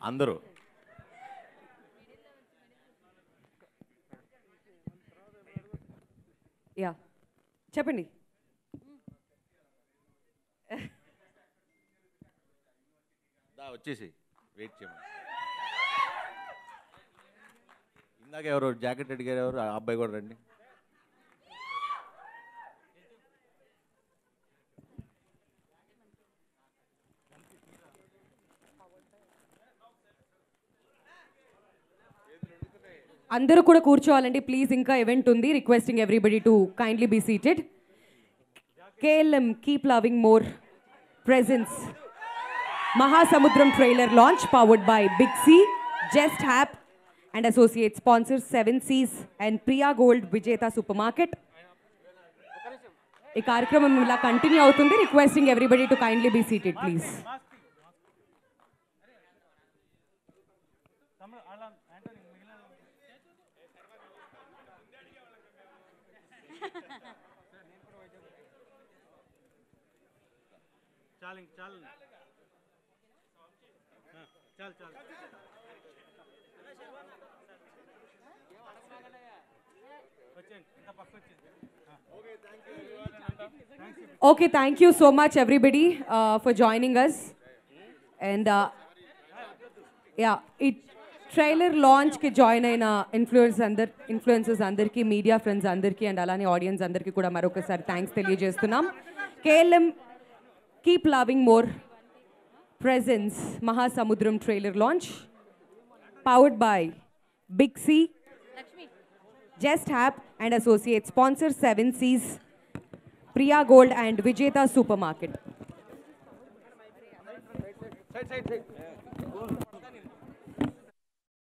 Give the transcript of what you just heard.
అందరూ యా చెప్పండి. వచ్చేసి వెయిట్ చేయమని. ఇందాక ఎవరు జాకెట్ అడిగారు, ఎవరు ఆ అబ్బాయి కూడా రండి. అందరూ కూడా కూర్చోవాలండి ప్లీజ్, ఇంకా ఈవెంట్ ఉంది. Requesting everybody to kindly be seated. KLM keep loving more presence Mahasamudram trailer launch powered by Big C, Just Hap and associate sponsors 7 Seas and Priya Gold Vijeta Supermarket. ఈ కార్యక్రమం ఇలా continue అవుతుంది. Requesting everybody to kindly be seated please. Okay, thank you so much everybody for joining us. And yeah, it trailer లాంచ్కి join అయిన influencers అందరికీ, media friends అందరికీ and అలానే audiences అందరికీ కూడా మరొకసారి థ్యాంక్స్ తెలియజేస్తున్నాం. KLM keep loving more presence Mahasamudram trailer launch powered by Big C, Just Hap and associate sponsors 7 Seas, Priya Gold and Vijeta Supermarket.